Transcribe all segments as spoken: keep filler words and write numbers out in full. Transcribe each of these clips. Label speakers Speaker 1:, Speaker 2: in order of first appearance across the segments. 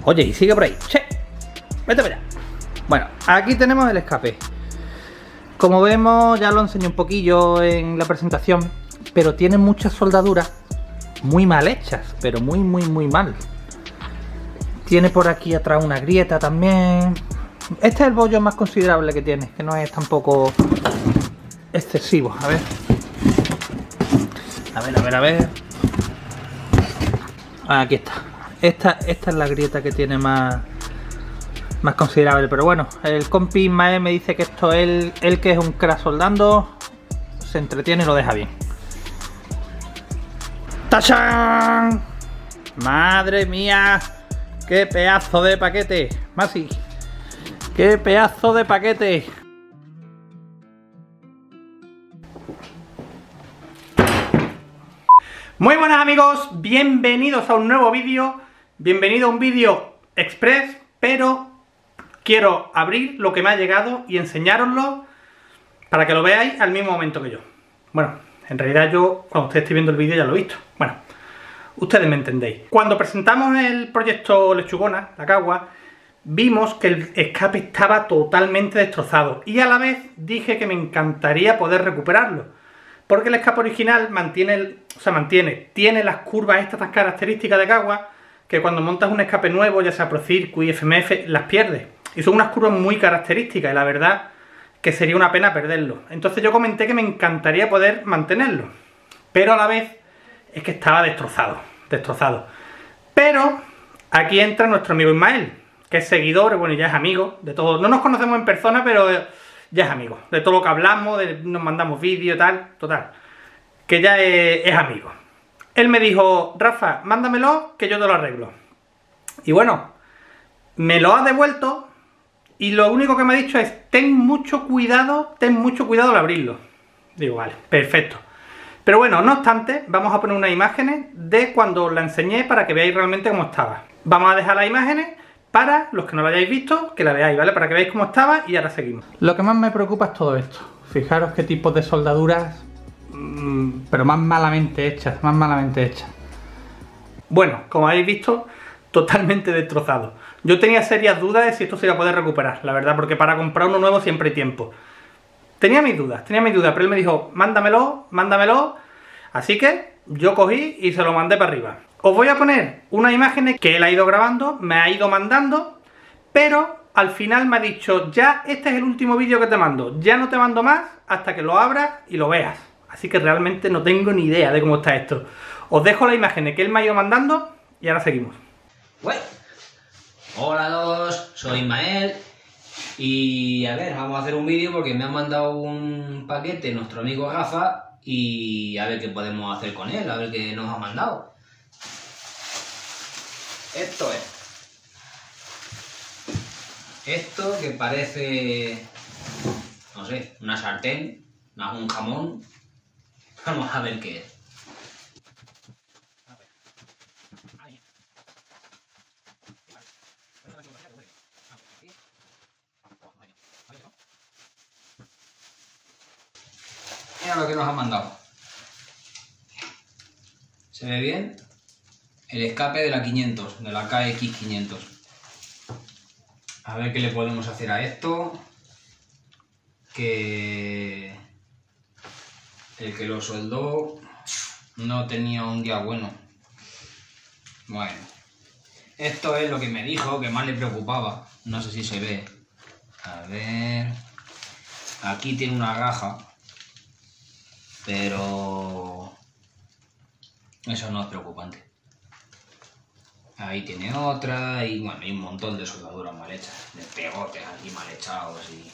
Speaker 1: Oye, y sigue por ahí. Che, vete para allá. Bueno, aquí tenemos el escape. Como vemos, ya lo enseñé un poquillo en la presentación, pero tiene muchas soldaduras muy mal hechas, pero muy, muy, muy mal. Tiene por aquí atrás una grieta también. Este es el bollo más considerable que tiene, que no es tampoco excesivo. A ver. A ver, a ver, a ver. Aquí está. Esta, esta es la grieta que tiene más, más considerable. Pero bueno, el compi Ismael me dice que esto él, él que es un crack soldando, se entretiene y lo deja bien. ¡Tachán! ¡Madre mía! ¡Qué pedazo de paquete! Masi, ¡qué pedazo de paquete! Muy buenas amigos, bienvenidos a un nuevo vídeo. Bienvenido a un vídeo express, pero quiero abrir lo que me ha llegado y enseñároslo para que lo veáis al mismo momento que yo. Bueno, en realidad yo, cuando ustedes estéis viendo el vídeo ya lo he visto. Bueno, ustedes me entendéis. Cuando presentamos el proyecto Lechugona, la Cagua, vimos que el escape estaba totalmente destrozado y a la vez dije que me encantaría poder recuperarlo, porque el escape original mantiene, el, o sea, mantiene, tiene las curvas estas tan características de Cagua que cuando montas un escape nuevo, ya sea Pro Circuit, F M F, las pierdes. Y son unas curvas muy características y la verdad que sería una pena perderlo. Entonces yo comenté que me encantaría poder mantenerlo, pero a la vez es que estaba destrozado, destrozado. Pero aquí entra nuestro amigo Ismael, que es seguidor, bueno, ya es amigo de todo. No nos conocemos en persona, pero ya es amigo. De todo lo que hablamos, de, nos mandamos vídeos y tal, total. Que ya es, es amigo. Él me dijo, Rafa, mándamelo que yo te lo arreglo. Y bueno, me lo ha devuelto y lo único que me ha dicho es, ten mucho cuidado, ten mucho cuidado al abrirlo. Digo, vale, perfecto. Pero bueno, no obstante, vamos a poner unas imágenes de cuando la enseñé para que veáis realmente cómo estaba. Vamos a dejar las imágenes para los que no lo hayáis visto, que la veáis, ¿vale? Para que veáis cómo estaba y ahora seguimos. Lo que más me preocupa es todo esto. Fijaros qué tipos de soldaduras, mmm, pero más malamente hechas, más malamente hechas. Bueno, como habéis visto, totalmente destrozado. Yo tenía serias dudas de si esto se iba a poder recuperar, la verdad, porque para comprar uno nuevo siempre hay tiempo. Tenía mis dudas, tenía mis dudas, pero él me dijo, mándamelo, mándamelo. Así que yo cogí y se lo mandé para arriba. Os voy a poner unas imágenes que él ha ido grabando, me ha ido mandando, pero al final me ha dicho, ya este es el último vídeo que te mando, ya no te mando más hasta que lo abras y lo veas. Así que realmente no tengo ni idea de cómo está esto. Os dejo las imágenes que él me ha ido mandando y ahora seguimos.
Speaker 2: Bueno, hola a todos, soy Ismael y a ver, vamos a hacer un vídeo porque me han mandado un paquete nuestro amigo Rafa y a ver qué podemos hacer con él, a ver qué nos ha mandado. Esto es. Esto que parece, no sé, una sartén, un jamón. Vamos a ver qué es. Mira lo que nos ha mandado. ¿Se ve bien? El escape de la quinientos, de la K X quinientos. A ver qué le podemos hacer a esto. Que el que lo soldó no tenía un día bueno. Bueno, esto es lo que me dijo que más le preocupaba. No sé si se ve. A ver. Aquí tiene una raja. Pero eso no es preocupante. Ahí tiene otra y bueno, hay un montón de soldaduras mal hechas, de pegotes aquí mal echados y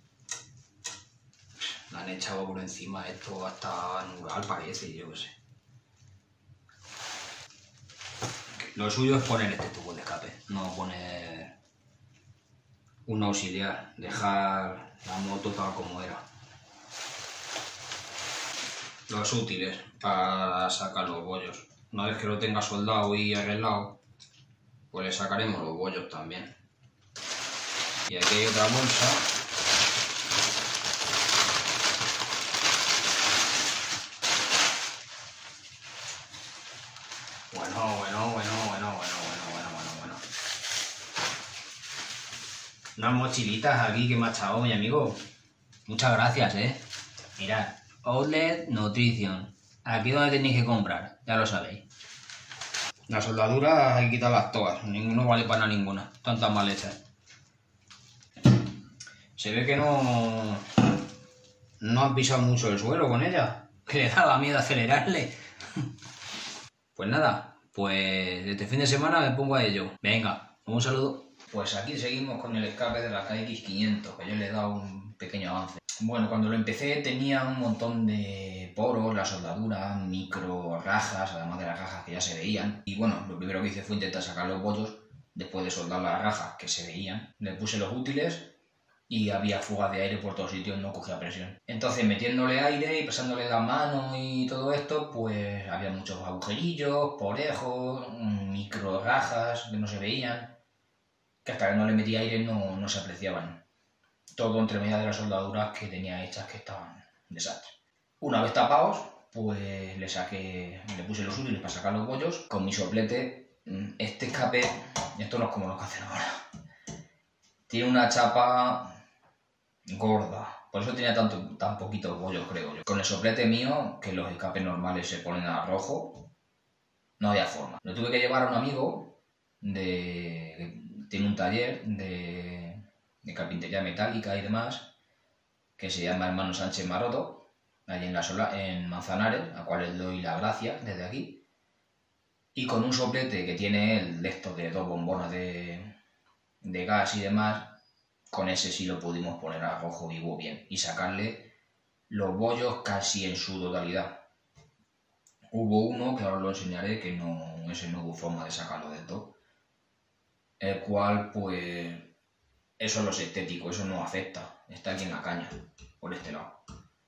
Speaker 2: le han echado por encima esto hasta mural parece, yo qué sé. Lo suyo es poner este tubo de escape, no poner un auxiliar, dejar la moto tal como era. Los útiles para sacar los bollos. Una vez que lo tenga soldado y arreglado, pues le sacaremos los bollos también. Y aquí hay otra bolsa. Bueno, bueno, bueno, bueno, bueno, bueno, bueno, bueno, bueno. mochilitas aquí que me ha echado mi amigo. Muchas gracias, ¿eh? Mirad, Outlet Nutrition. Aquí es donde tenéis que comprar, ya lo sabéis. Las soldaduras hay que quitarlas todas, ninguno vale para ninguna, están tan mal hechas. Se ve que no, no han pisado mucho el suelo con ella, que le daba miedo acelerarle. Pues nada, pues este fin de semana me pongo a ello. Venga, un saludo. Pues aquí seguimos con el escape de la K X quinientos, que yo le he dado un pequeño avance. Bueno, cuando lo empecé tenía un montón de poros, la soldadura, micro rajas, además de las rajas que ya se veían. Y bueno, lo primero que hice fue intentar sacar los bollos, después de soldar las rajas que se veían. Le puse los útiles y había fugas de aire por todos sitios, no cogía presión. Entonces, metiéndole aire y pasándole la mano y todo esto, pues había muchos agujerillos, porejos, micro rajas que no se veían, que hasta que no le metí aire no, no se apreciaban. Todo entre medias de las soldaduras que tenía hechas que estaban un desastre. Una vez tapados, pues le saqué, le puse los útiles para sacar los bollos con mi soplete. Este escape, esto no es como lo que hacen ahora, tiene una chapa gorda, por eso tenía tanto, tan poquitos bollos, creo yo. Con el soplete mío, que los escapes normales se ponen a rojo, no había forma. Lo tuve que llevar a un amigo de, que tiene un taller de, de carpintería metálica y demás, que se llama Hermano Sánchez Maroto, allí en, la sola, en Manzanares, a cual les doy las gracias desde aquí. Y con un soplete que tiene el de estos de dos bombonas de, de gas y demás, con ese sí lo pudimos poner a rojo vivo bien y sacarle los bollos casi en su totalidad. Hubo uno, que ahora os lo enseñaré, que no, ese no hubo forma de sacarlo del todo, el cual pues eso es lo estético, eso no afecta, está aquí en la caña, por este lado.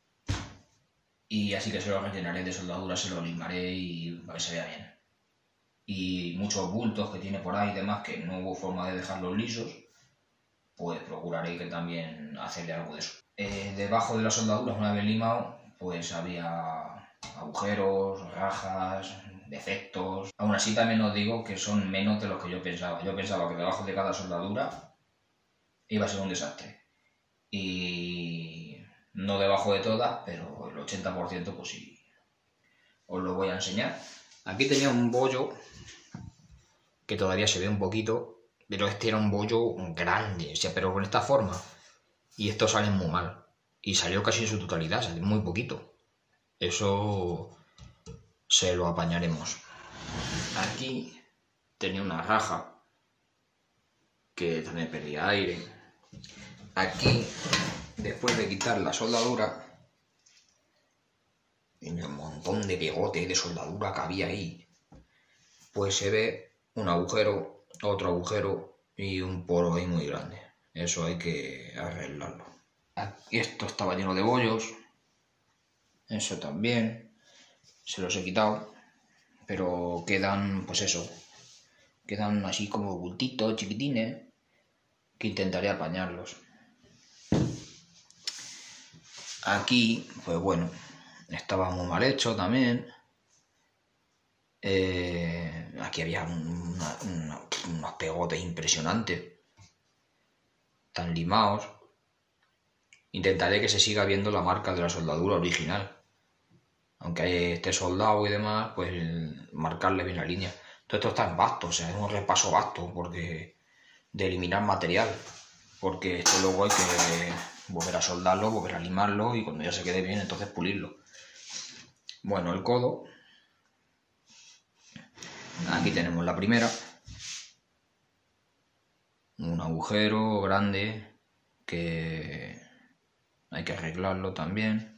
Speaker 2: Y así que se lo rellenaré de soldadura, se lo limaré y para que se vea bien. Y muchos bultos que tiene por ahí y demás, que no hubo forma de dejarlos lisos, pues procuraré que también hacerle algo de eso. Eh, debajo de las soldaduras, una vez limado, pues había agujeros, rajas, defectos. Aún así también os digo que son menos de los que yo pensaba. Yo pensaba que debajo de cada soldadura iba a ser un desastre. Y no debajo de todas, pero el ochenta por ciento pues sí. Os lo voy a enseñar. Aquí tenía un bollo que todavía se ve un poquito, pero este era un bollo grande, o sea, pero con esta forma. Y esto sale muy mal. Y salió casi en su totalidad, salió muy poquito. Eso se lo apañaremos. Aquí tenía una raja que también perdía aire. Aquí, después de quitar la soldadura, tenía un montón de pegote de soldadura que había ahí. Pues se ve un agujero, otro agujero y un poro ahí muy grande. Eso hay que arreglarlo. Aquí esto estaba lleno de bollos. Eso también. Se los he quitado. Pero quedan, pues eso. Quedan así como bultitos, chiquitines. Que intentaré apañarlos. Aquí, pues bueno, estaba muy mal hecho también. Eh, aquí había una, una, unos pegotes impresionantes, tan limados. Intentaré que se siga viendo la marca de la soldadura original, aunque esté soldado y demás, pues marcarle bien la línea. Todo esto está en basto, o sea, es un repaso basto porque de eliminar material, porque esto luego hay que volver a soldarlo, volver a limarlo y cuando ya se quede bien entonces pulirlo. Bueno, el codo. Aquí tenemos la primera, un agujero grande que hay que arreglarlo también.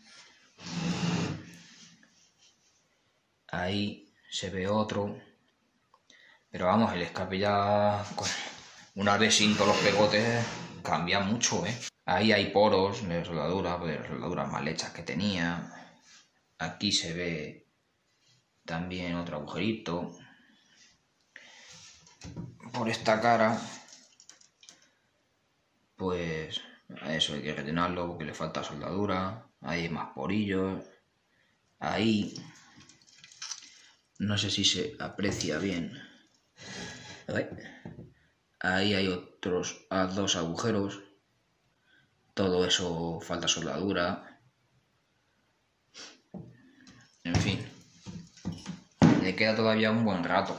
Speaker 2: Ahí se ve otro, pero vamos, el escape ya, una vez sin todos los pegotes, cambia mucho, ¿eh? Ahí hay poros de soldadura, pues de las soldaduras mal hechas que tenía. Aquí se ve también otro agujerito. Por esta cara, pues a eso hay que rellenarlo porque le falta soldadura. Ahí hay más porillos. Ahí no sé si se aprecia bien. Ahí hay otros dos agujeros todo eso falta soldadura. En fin, le queda todavía un buen rato.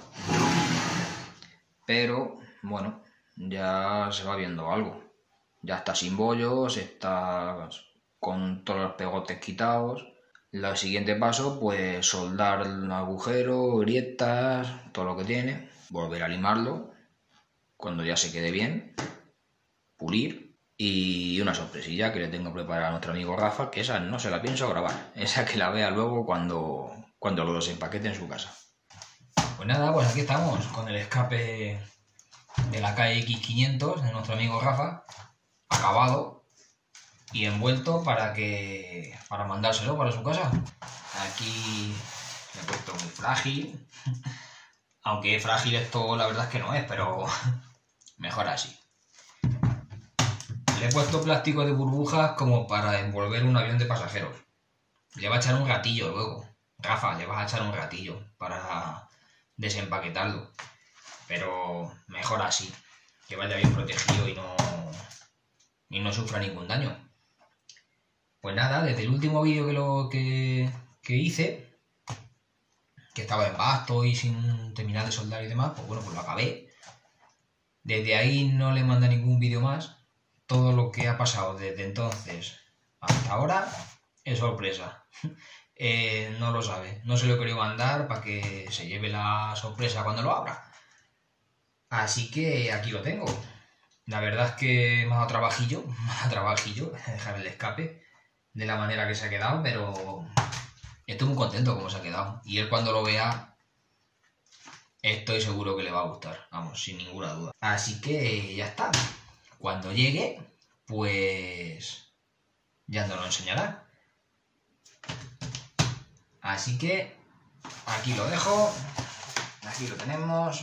Speaker 2: Pero, bueno, ya se va viendo algo. Ya está sin bollos, está con todos los pegotes quitados. El siguiente paso, pues soldar el agujero, grietas, todo lo que tiene. Volver a limarlo cuando ya se quede bien. Pulir. Y una sorpresilla que le tengo preparada a nuestro amigo Rafa, que esa no se la pienso grabar. Esa que la vea luego cuando, cuando lo desempaquete en su casa. Pues nada, pues aquí estamos con el escape de la K X quinientos de nuestro amigo Rafa, acabado y envuelto para que para mandárselo para su casa. Aquí me he puesto muy frágil, aunque frágil esto la verdad es que no es, pero mejor así. Le he puesto plástico de burbujas como para envolver un avión de pasajeros. Le va a echar un ratillo luego. Rafa, le vas a echar un ratillo para desempaquetarlo. Pero mejor así, que vaya bien protegido y no, y no sufra ningún daño. Pues nada, desde el último vídeo que, lo, que, que hice, que estaba en basto y sin terminar de soldar y demás, pues bueno, pues lo acabé. Desde ahí no le mandé ningún vídeo más. Todo lo que ha pasado desde entonces hasta ahora es sorpresa. Eh, no lo sabe, no se lo he querido mandar para que se lleve la sorpresa cuando lo abra. Así que aquí lo tengo. La verdad es que me ha dado trabajillo, me ha dado trabajillo dejar el escape de la manera que se ha quedado, pero estoy muy contento como se ha quedado. Y él cuando lo vea, estoy seguro que le va a gustar, vamos, sin ninguna duda. Así que ya está. Cuando llegue, pues ya nos lo enseñará. Así que aquí lo dejo, aquí lo tenemos.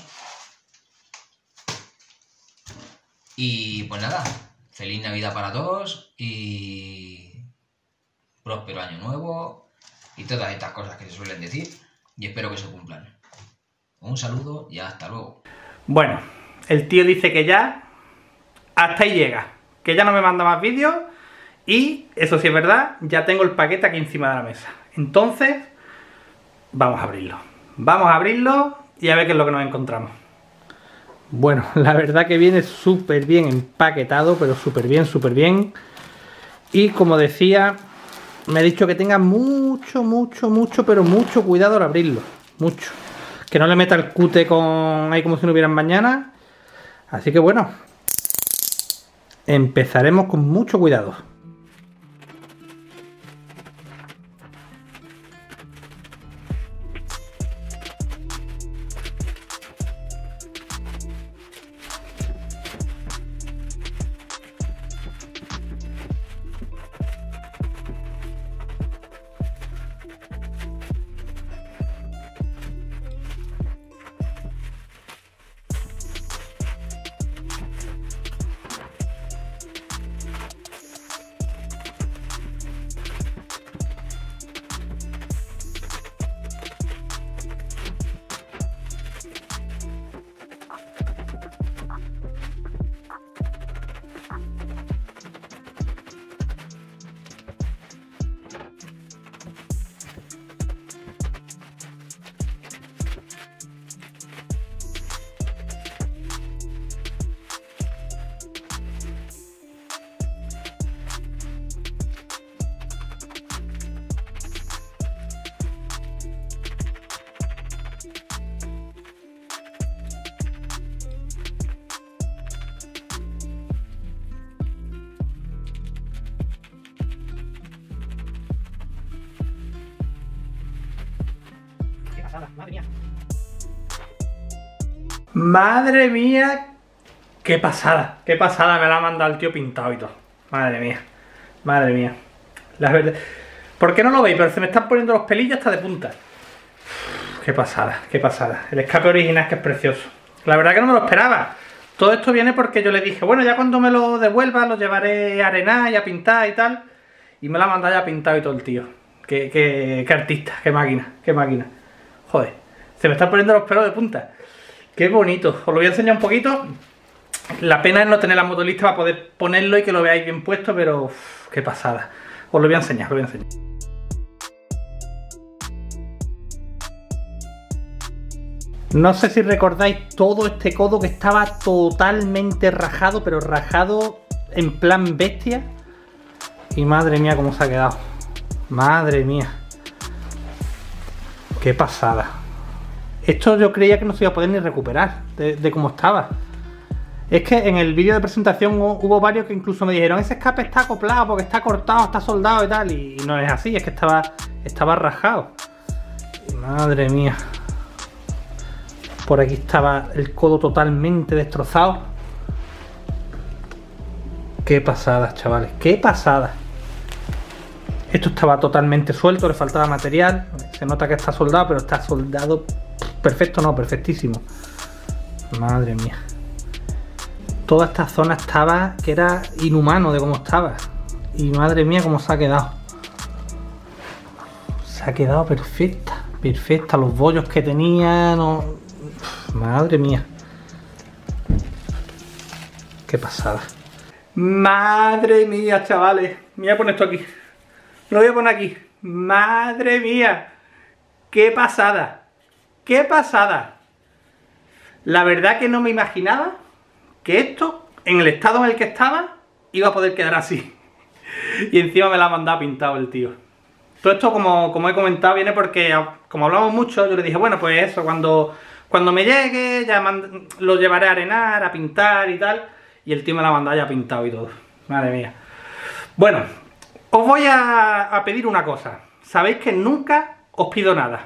Speaker 2: Y pues nada, feliz Navidad para todos y próspero año nuevo y todas estas cosas que se suelen decir y espero que se cumplan. Un saludo y hasta luego.
Speaker 1: Bueno, el tío dice que ya hasta ahí llega, que ya no me manda más vídeos y eso sí es verdad, ya tengo el paquete aquí encima de la mesa. Entonces, vamos a abrirlo. Vamos a abrirlo y a ver qué es lo que nos encontramos. Bueno, la verdad que viene súper bien empaquetado, pero súper bien, súper bien. Y como decía, me ha dicho que tenga mucho, mucho, mucho, pero mucho cuidado al abrirlo. Mucho. Que no le meta el cute con ahí como si no hubieran mañana. Así que bueno, empezaremos con mucho cuidado. Madre mía. Madre mía. Qué pasada. Qué pasada me la ha mandado el tío pintado y todo. Madre mía. Madre mía. La verdad. ¿Por qué no lo veis? Pero se me están poniendo los pelillos hasta de punta. Qué pasada. Qué pasada. El escape original es que es precioso. La verdad que no me lo esperaba. Todo esto viene porque yo le dije, bueno, ya cuando me lo devuelva lo llevaré a arenar y a pintar y tal. Y me la ha mandado ya pintado y todo el tío. Qué, qué, qué artista, qué máquina, qué máquina. Joder, se me están poniendo los pelos de punta. Qué bonito. Os lo voy a enseñar un poquito. La pena es no tener la moto lista para poder ponerlo y que lo veáis bien puesto, pero uff, qué pasada. Os lo voy a enseñar, os lo voy a enseñar. No sé si recordáis todo este codo que estaba totalmente rajado, pero rajado en plan bestia. Y madre mía cómo se ha quedado. Madre mía. Qué pasada. Esto yo creía que no se iba a poder ni recuperar de, de cómo estaba. Es que en el vídeo de presentación hubo varios que incluso me dijeron ese escape está acoplado porque está cortado, está soldado y tal. Y no es así, es que estaba, estaba rajado. Madre mía. Por aquí estaba el codo totalmente destrozado. Qué pasada, chavales, qué pasada. Esto estaba totalmente suelto, le faltaba material. Se nota que está soldado, pero está soldado perfecto, no, perfectísimo. Madre mía. Toda esta zona estaba que era inhumano de cómo estaba. Y madre mía cómo se ha quedado. Se ha quedado perfecta, perfecta. Los bollos que tenía, no... Madre mía. Qué pasada. Madre mía, chavales. Me voy a poner esto aquí. Lo voy a poner aquí. Madre mía. Qué pasada. Qué pasada. La verdad que no me imaginaba que esto, en el estado en el que estaba, iba a poder quedar así. Y encima me la ha mandado pintado el tío. Todo esto, como, como he comentado, viene porque, como hablamos mucho, yo le dije, bueno, pues eso, cuando... Cuando me llegue, ya lo llevaré a arenar, a pintar y tal. Y el tío me la ha mandado ya pintado y todo. Madre mía. Bueno, os voy a, a pedir una cosa. Sabéis que nunca os pido nada.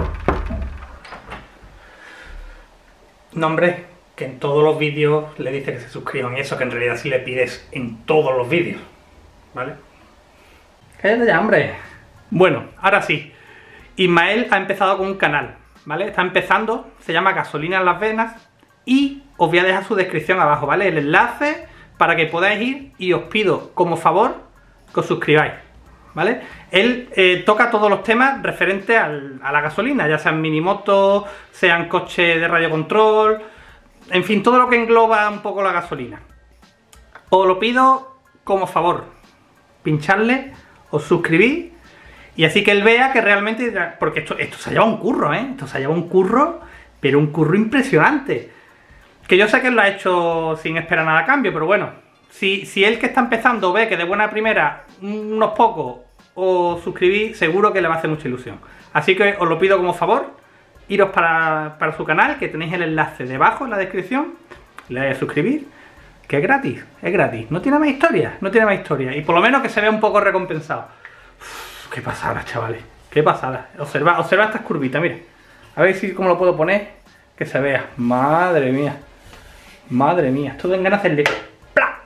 Speaker 1: No, hombre, que en todos los vídeos le dice que se suscriban y eso, que en realidad sí le pides en todos los vídeos. ¿Vale? Cállate ya, hombre. Bueno, ahora sí. Ismael ha empezado con un canal. ¿Vale? Está empezando, se llama Gasolina en las Venas y os voy a dejar su descripción abajo, ¿vale? El enlace para que podáis ir y os pido como favor que os suscribáis, ¿vale? Él eh, toca todos los temas referentes al, a la gasolina, ya sean minimotos, sean coches de radiocontrol, en fin, todo lo que engloba un poco la gasolina. Os lo pido como favor, pincharle, os suscribís. Y así que él vea que realmente... Porque esto, esto se ha llevado un curro, ¿eh? Esto se ha llevado un curro, pero un curro impresionante. Que yo sé que él lo ha hecho sin esperar nada a cambio, pero bueno. Si, si él que está empezando ve que de buena primera unos pocos os suscribís, seguro que le va a hacer mucha ilusión. Así que os lo pido como favor, iros para, para su canal, que tenéis el enlace debajo en la descripción. Le dais a suscribir, que es gratis, es gratis. No tiene más historia, no tiene más historia. Y por lo menos que se vea un poco recompensado. Qué pasada, chavales, qué pasada. Observa, observa estas curvitas, mire. A ver si cómo lo puedo poner que se vea. Madre mía. Madre mía. Esto den ganas de hacerle ¡plá!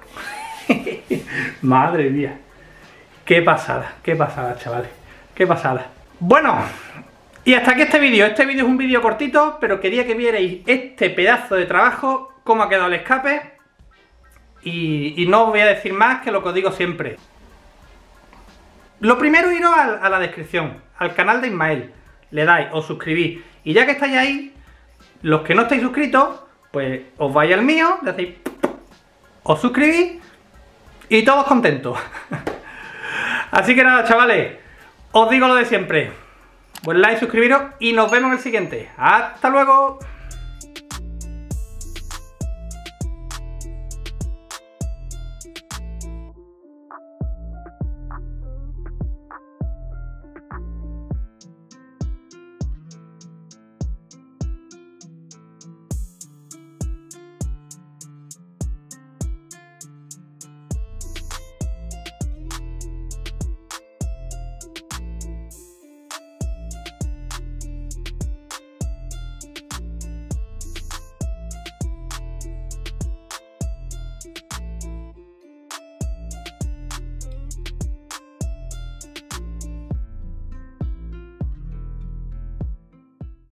Speaker 1: Madre mía. Qué pasada, qué pasada, chavales. Qué pasada. Bueno, y hasta aquí este vídeo. Este vídeo es un vídeo cortito, pero quería que vierais este pedazo de trabajo, cómo ha quedado el escape. Y, y no os voy a decir más que lo que os digo siempre. Lo primero, iros a, a la descripción, al canal de Ismael, le dais, os suscribís, y ya que estáis ahí, los que no estáis suscritos, pues os vais al mío, le hacéis, os suscribís, y todos contentos. Así que nada, chavales, os digo lo de siempre, buen like, suscribiros, y nos vemos en el siguiente. ¡Hasta luego!